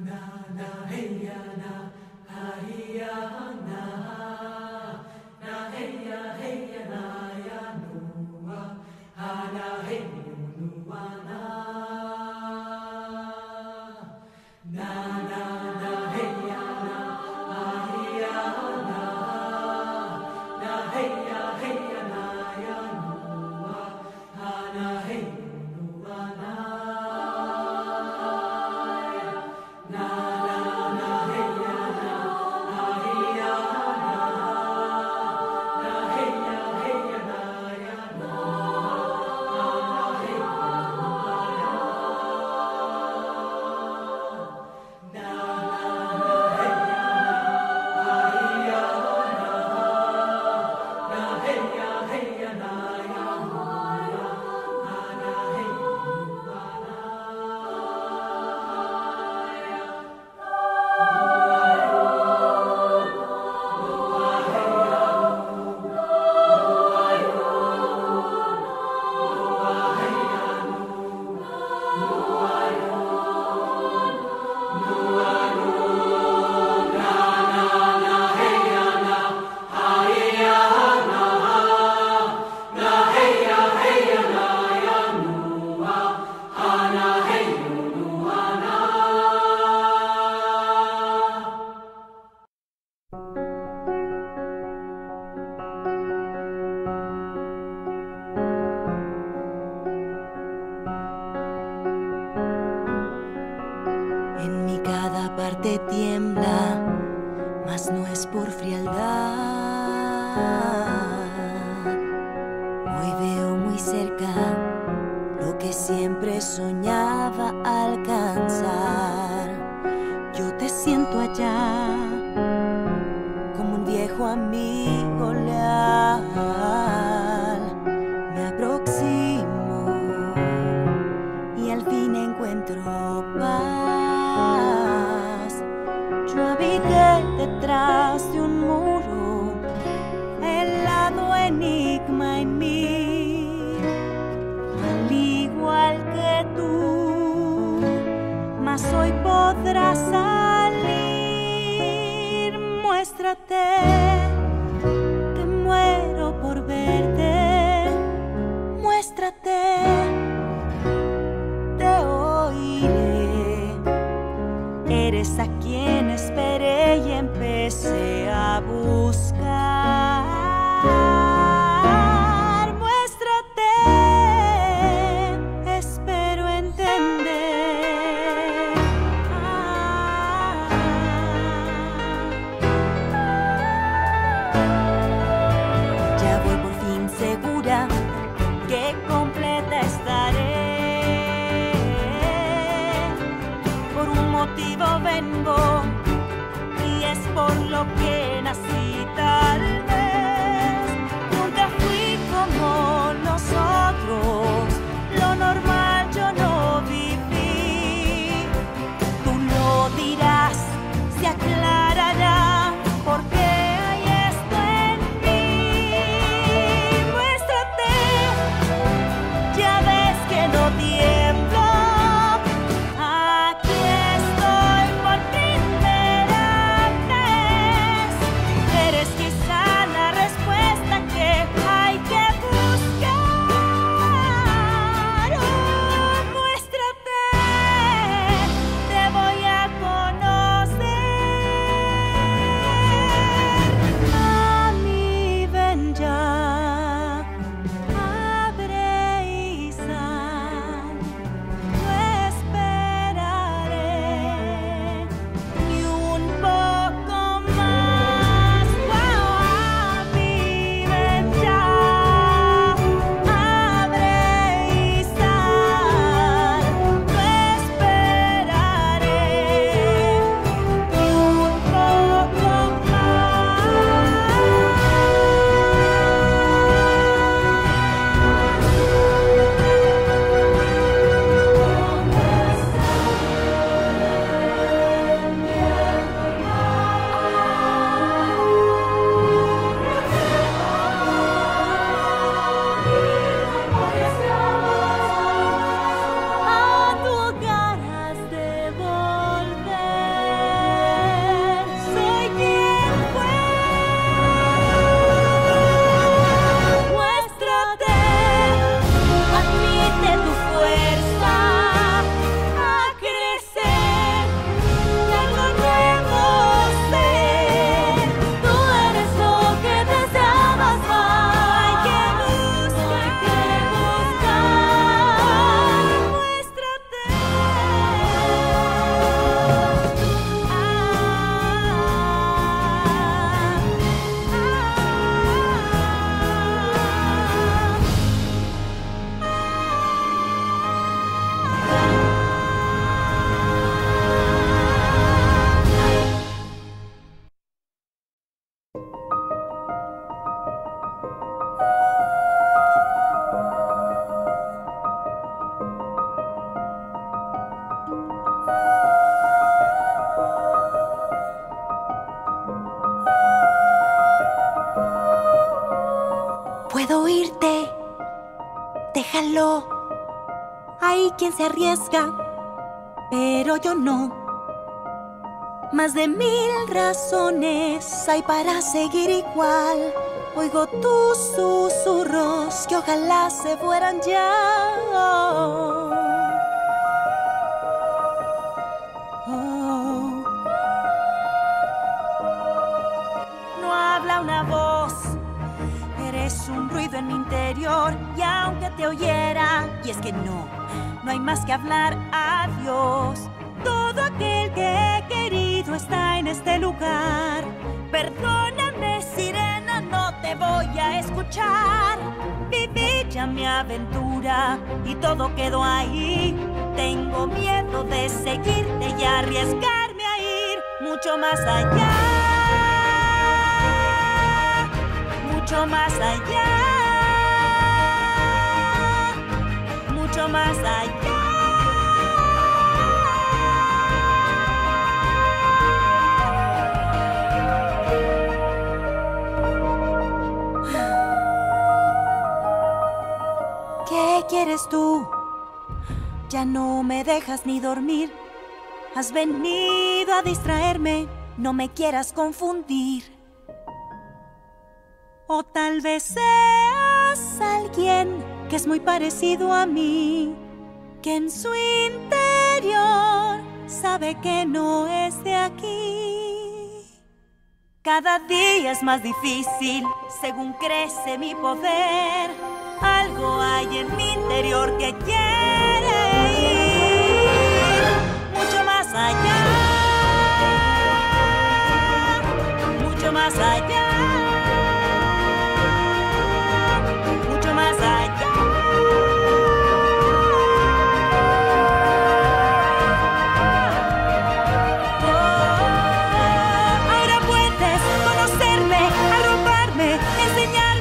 parte tiembla, mas no es por frialdad. Hoy veo muy cerca lo que siempre soñaba alcanzar. Yo te siento allá como un viejo amigo leal. Me aproximo y al fin encuentro paz. Yo habité detrás de un muro, el lado enigma en mí, al igual que tú, mas hoy podrás salir. Muéstrate, te muero por verte. Muéstrate, te oiré. Eres a quien esperé y empecé a buscar. Muéstrate, espero entender. Ya voy por fin segura que completa estaré. Por un motivo vengo y es por lo que nací. Tal vez nunca fui como los otros, lo normal yo no viví. Tú lo dirás, se aclarará porque hay esto en mí. Muéstrate, ya ves que no tiemblo. Aquí estoy por primera vez. Eres quizá la respuesta Déjalo. Hay quien se arriesga, pero yo no. Más de 1000 razones hay para seguir igual. Oigo tus susurros que ojalá se fueran ya. Oh. No habla una voz, eres un ruido en mi interior. Y aunque te oyera, y es que no hay más que hablar, adiós. Todo aquel que he querido está en este lugar. Perdóname, sirena, no te voy a escuchar. Viví ya mi aventura y todo quedó ahí. Tengo miedo de seguirte y arriesgarme a ir mucho más allá. Mucho más allá. Mucho más allá. ¿Qué quieres tú? Ya no me dejas ni dormir. Has venido a distraerme, no me quieras confundir. O tal vez seas alguien que es muy parecido a mí, que en su interior sabe que no es de aquí. Cada día es más difícil según crece mi poder. Algo hay en mi interior que quiere ir mucho más allá, mucho más allá, mucho más allá. Oh, ahora puedes conocerme, arroparme, enseñarme.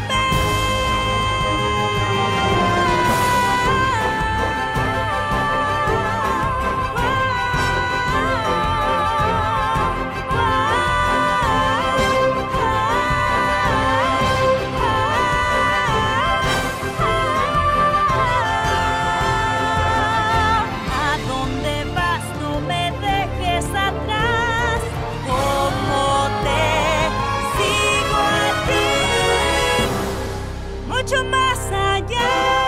Mucho más allá.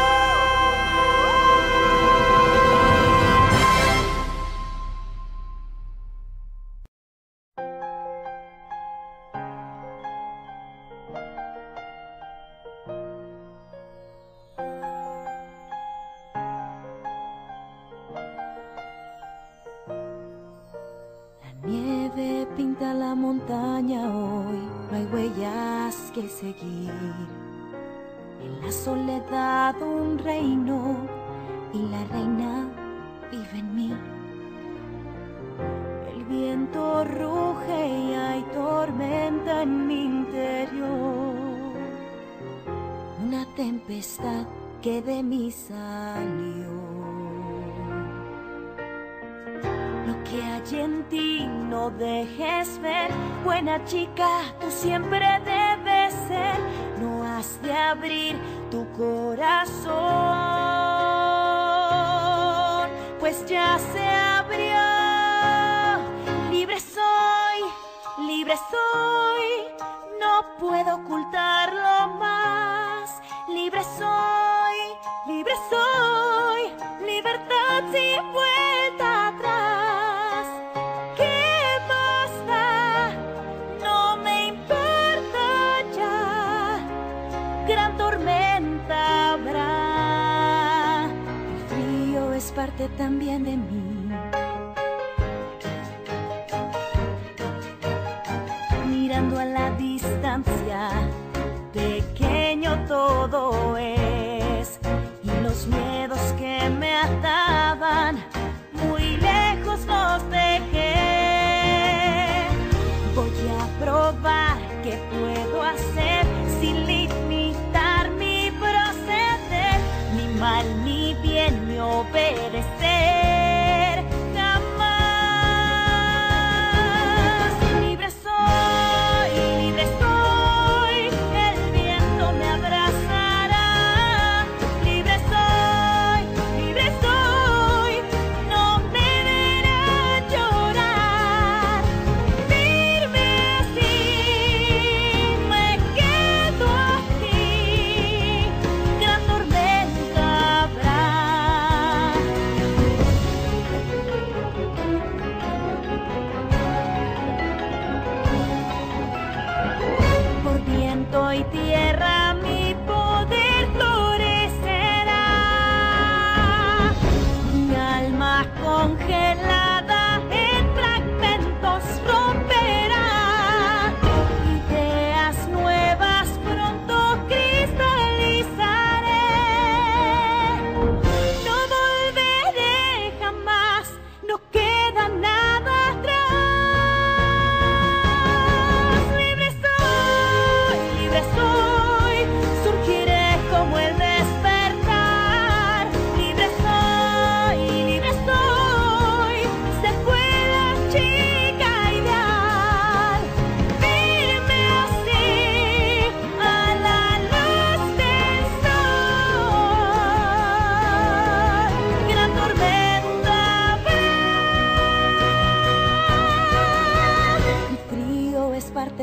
La nieve pinta la montaña hoy, no hay huellas que seguir. En la soledad un reino y la reina vive en mí. El viento ruge y hay tormenta en mi interior. Una tempestad que de mí salió. Lo que hay en ti no dejes ver. Buena chica, tú siempre debes ser. No has de abrir tu corazón, pues ya se abrió. Libre soy, no puedo ocultarlo más. Libre soy, libertad sin vuelta atrás. ¿Qué más da? No me importa ya. Gran tormenta habrá. El frío es parte también de mí. Mirando a la distancia, pequeño todo es. Y los miedos que me ataban, muy lejos los dejé. Voy a probar qué puedo hacer sin limitar mi proceder. Ni mal ni bien me obedecer.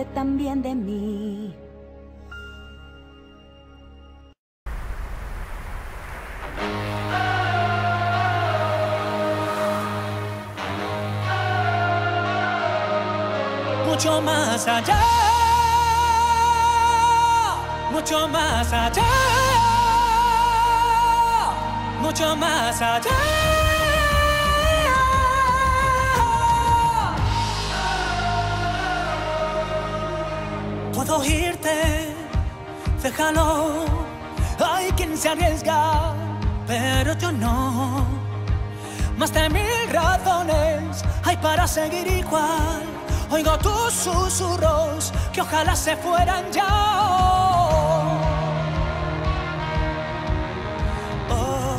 también de mí. Mucho más allá, mucho más allá, mucho más allá. Puedo irte, déjalo, hay quien se arriesga, pero yo no. Más de 1000 razones hay para seguir igual. Oigo tus susurros que ojalá se fueran ya. Oh.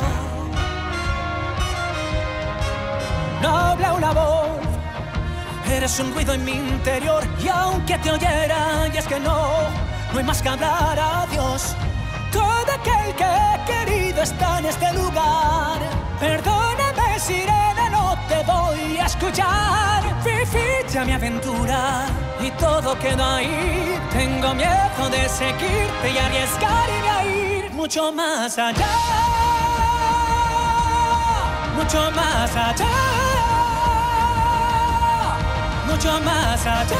No habla una voz, eres un ruido en mi interior. Y aunque te oyera, y es que no hay más que hablar. Adiós. Todo aquel que he querido está en este lugar. Perdóname, sirena, no te voy a escuchar. Viví ya mi aventura y todo quedó ahí. Tengo miedo de seguirte y arriesgarme a ir mucho más allá, mucho más allá, mucho más allá.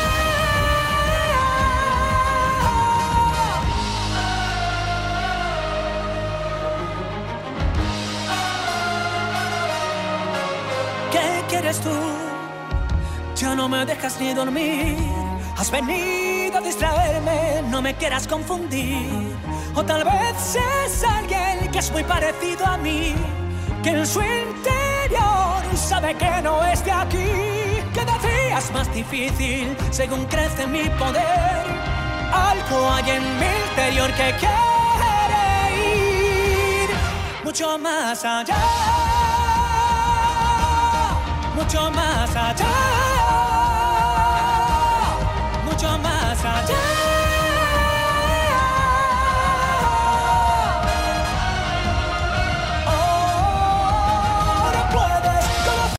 ¿Qué quieres tú? Ya no me dejas ni dormir. Has venido a distraerme, no me quieras confundir. O tal vez es alguien que es muy parecido a mí, que en su interior sabe que no es de aquí. Cada día es más difícil según crece mi poder. Algo hay en mi interior que quiere ir mucho más allá, mucho más allá.